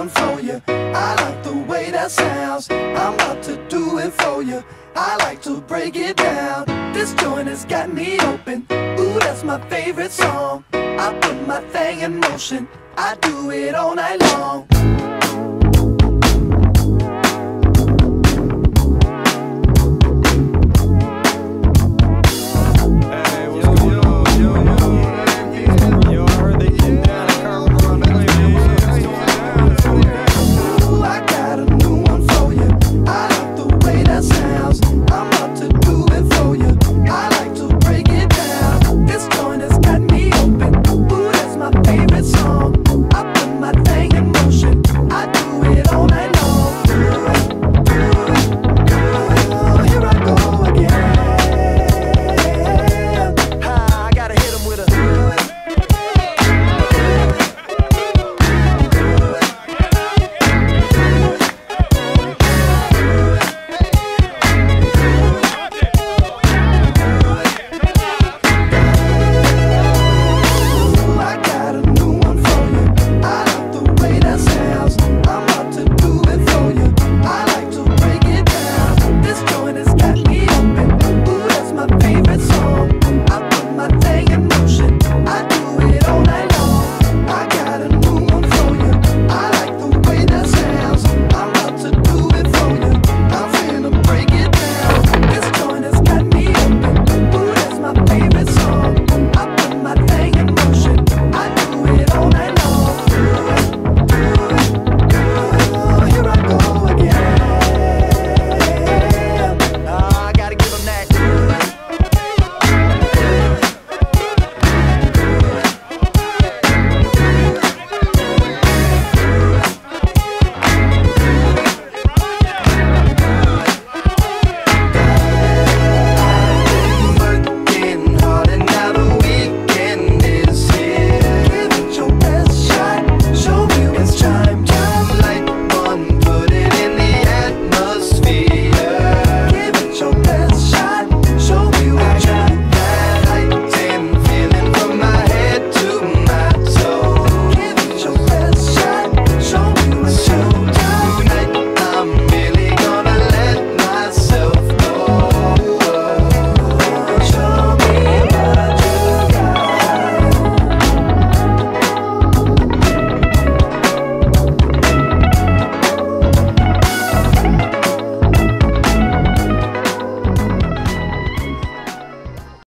one for you. I like the way that sounds. I'm about to do it for you. I like to break it down. This joint has got me open. Ooh, that's my favorite song. I put my thing in motion. I do it all night long.